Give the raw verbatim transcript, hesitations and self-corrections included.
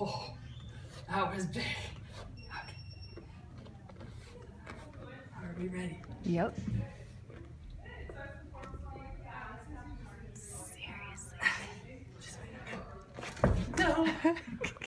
Oh, that was big. Okay. Are we ready? Yep. No.